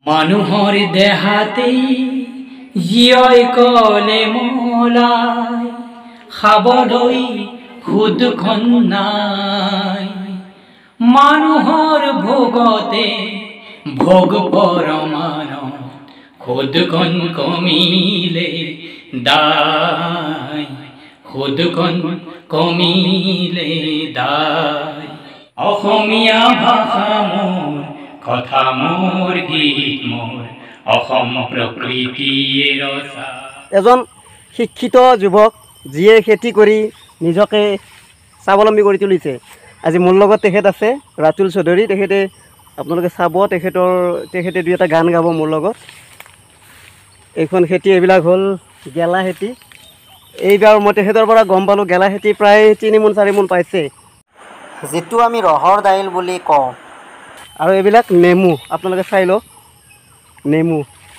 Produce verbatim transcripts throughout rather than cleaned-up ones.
মানুহৰ দেহাতেই জীয় কলে মলাই খাবলৈ সুদখন নাই মানুহৰ ভোগতে ভোগ পৰমান খুদখন কমিলে দায় খুদখন কমিলে দায় অসমীয়া ভাষা মোৰ কথা মোৰ গীত মোৰ অসম প্ৰকৃতিয়ে ৰচা। এজন শিক্ষিত যুৱক যিয়ে খেতি কৰি নিজকে স্বাৱলম্বী কৰি তুলিছে। আজি মোৰ লগত তেখেত আছে ৰাতুল চৌধুৰী। তেখেতে আপোনালোকে চাব, তেখেতৰ তেখেতে দুই এটা গান গাব মোৰ লগত। এইখন খেতি এইবিলাক হ'ল গেলা খেতি। এইবাৰ মই তেখেতৰ পৰা গম পালোঁ গেলা খেতি প্ৰায় তিনি মোন চাৰি মোন পাইছে, যিটো আমি ৰহৰ দাইল বুলি কওঁ। আৰু এইবিলাক নেমু, আপোনালোকে চাই লওক নেমু।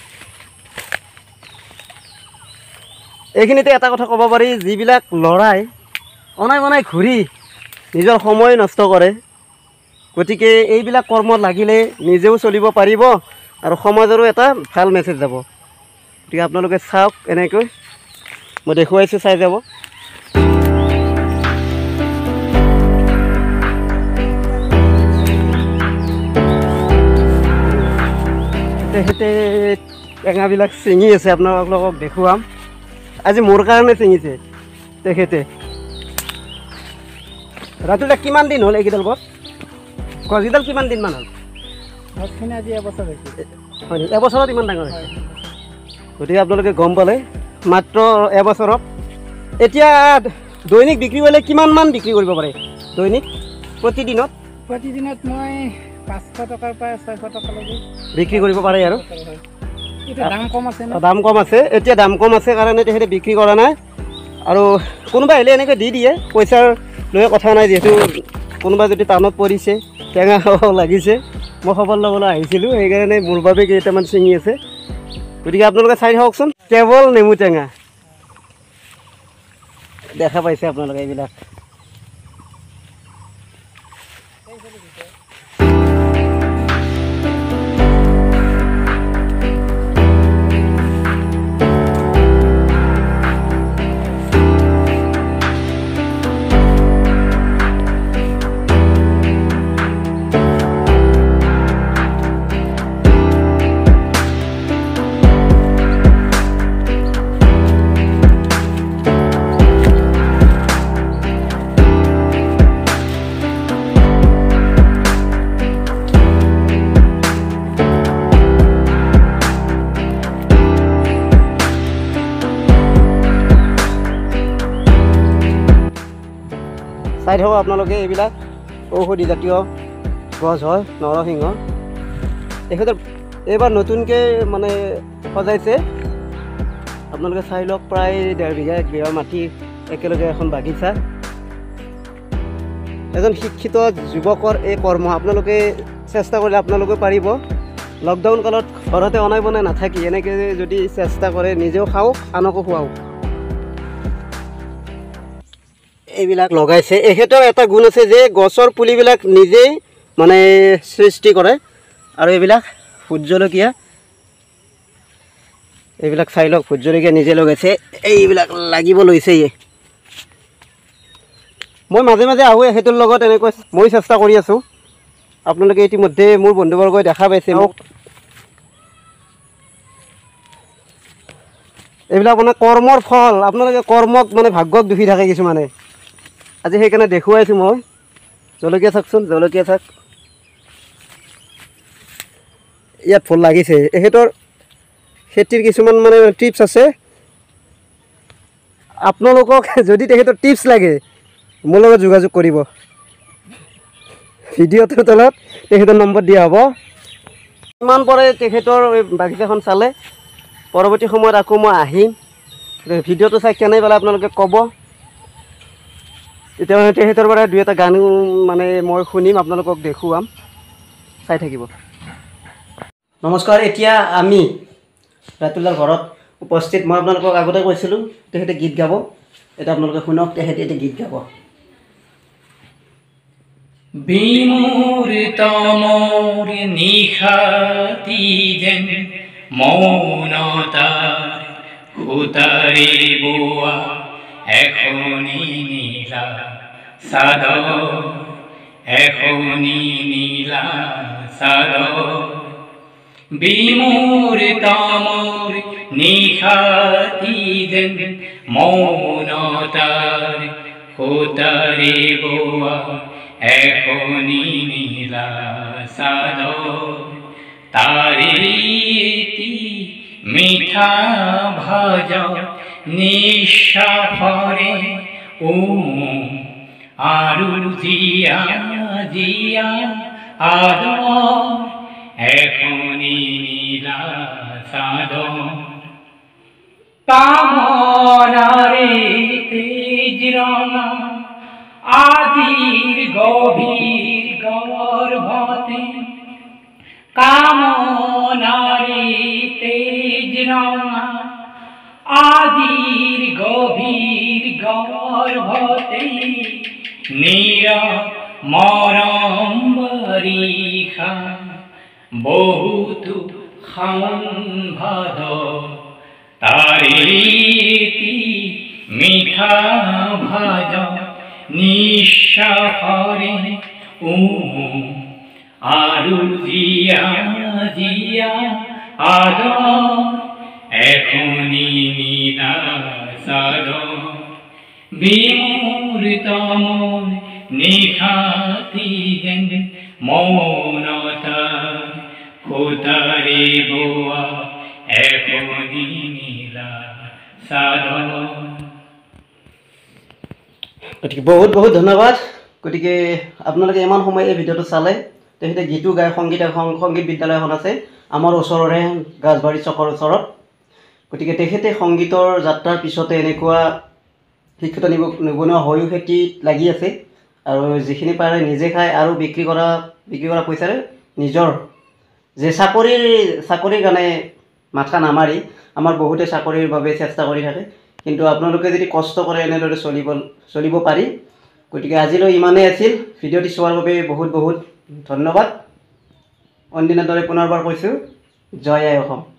এইখিনিতে এটা কথা ক'ব পাৰি, যিবিলাক ল'ৰাই অনাই বনাই ঘূৰি নিজৰ সময় নষ্ট কৰে, গতিকে এইবিলাক কৰ্মত লাগিলে নিজেও চলিব পাৰিব আৰু সমাজৰো এটা ভাল মেছেজ যাব। গতিকে আপোনালোকে চাওক, এনেকৈ মই দেখুৱাইছোঁ, চাই যাব। তেখেতে টেঙাবিলাক ছিঙি আছে, আপোনালোকক দেখুৱাম। আজি মোৰ কাৰণে ছিঙিছে তেখেতে। ৰাতুলদা কিমান দিন হ'ল এইকেইডাল গছ? গছকেইডাল কিমান দিনমান হ'ল? গছখিনি আজি এবছৰ হৈছে। হয় নেকি? এবছৰত ইমান ডাঙৰ হৈছে? গতিকে আপোনালোকে গম পালে মাত্ৰ এবছৰত। এতিয়া দৈনিক বিক্ৰী কৰিলে কিমানমান বিক্ৰী কৰিব পাৰে দৈনিক প্ৰতিদিনত? প্ৰতিদিনত মই পাঁচশ টকাৰ পৰা ছয়শ টকালৈকে বিক্ৰী কৰিব পাৰে আৰু এতিয়া দাম কম আছে ন? দাম কম আছে, এতিয়া দাম কম আছে কাৰণে তেখেতে বিক্ৰী কৰা নাই। আৰু কোনোবা আহিলে এনেকৈ দি দিয়ে, পইচাৰ লৈ কথা নাই। যিহেতু কোনোবা যদি টাউনত পৰিছে, টেঙা খাব লাগিছে, মই খবৰ ল'বলৈ আহিছিলোঁ, সেইকাৰণে মোৰ বাবে কেইটামান ছিঙি আছে। গতিকে আপোনালোকে চাই থাককচোন, কেৱল নেমু টেঙা দেখা পাইছে আপোনালোকে এইবিলাক। চাই থাকক আপোনালোকে, এইবিলাক ঔষধি জাতীয় গছ হয়, নৰসিংহ। তেখেতৰ এইবাৰ নতুনকৈ মানে সজাইছে, আপোনালোকে চাই লওক। প্ৰায় ডেৰ বিঘা এক বিঘা মাটি একেলগে এখন বাগিচা। এজন শিক্ষিত যুৱকৰ এই কৰ্ম, আপোনালোকে চেষ্টা কৰিলে আপোনালোকে পাৰিব। লকডাউন কালত ঘৰতে অনাই বনাই নাথাকি এনেকৈ যদি চেষ্টা কৰে, নিজেও খাওক আনকো খুৱাওক। এইবিলাক লগাইছে। এখেতৰ এটা গুণ আছে যে গছৰ পুলিবিলাক নিজেই মানে সৃষ্টি কৰে। আৰু এইবিলাক ভোট জলকীয়া, এইবিলাক চাই লওক, ভোট জলকীয়া নিজে লগাইছে। এইবিলাক লাগিব লৈছে। মই মাজে মাজে আহোঁ এখেতৰ লগত, এনেকৈ মই চেষ্টা কৰি আছোঁ। আপোনালোকে ইতিমধ্যে মোৰ বন্ধুবৰ্গই দেখা পাইছে মোক। এইবিলাক মানে কৰ্মৰ ফল। আপোনালোকে কৰ্মক মানে ভাগ্যক দুখী থাকে কিছুমানে, আজি সেইকাৰণে দেখুৱাইছোঁ মই। জলকীয়া চাওকচোন, জলকীয়া চাওক, ইয়াত ফুল লাগিছে। এখেতৰ খেতিৰ কিছুমান মানে টিপছ আছে। আপোনালোকক যদি তেখেতৰ টিপছ লাগে, মোৰ লগত যোগাযোগ কৰিব। ভিডিঅ'টোৰ তলত তেখেতৰ নম্বৰ দিয়া হ'ব। ইমান পৰে তেখেতৰ বাগিচাখন চালে, পৰৱৰ্তী সময়ত আকৌ মই আহিম, ভিডিঅ'টো চাই কেনে পালে আপোনালোকে ক'ব। এতিয়া মানে তেখেতৰ পৰা দুই এটা গান মানে মই শুনিম, আপোনালোকক দেখুৱাম, চাই থাকিব। নমস্কাৰ। এতিয়া আমি ৰাতুলদাৰ ঘৰত উপস্থিত। মই আপোনালোকক আগতে কৈছিলোঁ তেখেতে গীত গাব। এতিয়া আপোনালোকে শুনক, তেখেতে এতিয়া গীত গাব। বিমূর তমর নিখাতি যেন মৌনতার উতারে বোয়া এখনি নীলা সাদর এখনি নীলা সাদর বিমূর তমর নিখাতি যেন মৌনতার উতারে বোয়া এখনি নীলা সাদর তারিতি মিঠা ভাজ নিঃস্বাফরে ও আরু জিয়া জিয়া আদর এখনি নীলা সাদর কামনারে তেজ রঙা আজির গভীর গর্ভতে কামনারে তেজ রঙা আজির গভীর গর্ভতে নীর মরম বরিখা বহুত খাউন ভাদ তারিতি মিঠা ভাজ নিঃস্বাফরে ও আরু জিয়া জিয়া আদর এখনি নীলা সাদর বিমূর তমর নিখাতি যেন মৌনতার উতারে বোয়া এখনি নীলা সাদর। গতিকে বহুত বহুত ধন্যবাদ। গতিকে আপোনালোকে ইমান সময় এই ভিডিঅ'টো চালে। তেখেতে গীতো গায়, সংগীত সংগীত বিদ্যালয় এখন আছে আমাৰ ওচৰৰে গাছবাৰী চকৰ ওচৰত। গতিকে তেখেতে সংগীতৰ যাত্ৰাৰ পিছতে এনেকুৱা শিক্ষিত নিব নিবনুৱা হৈও খেতিত লাগি আছে আৰু যিখিনি পাৰে নিজে খায় আৰু বিক্ৰী কৰা বিক্ৰী কৰা পইচাৰে নিজৰ যে চাকৰিৰ চাকৰিৰ কাৰণে মাথা নামাৰি আমাৰ বহুতে চাকৰিৰ বাবে চেষ্টা কৰি থাকে, কিন্তু আপোনালোকে যদি কষ্ট কৰে এনেদৰে চলিব চলিব পাৰি। গতিকে আজিলৈ ইমানেই আছিল। ভিডিঅ'টি চোৱাৰ বাবে বহুত বহুত ধন্যবাদ। অন্যদিনাৰ দৰে পুনৰবাৰ কৈছোঁ, জয় আই অসম।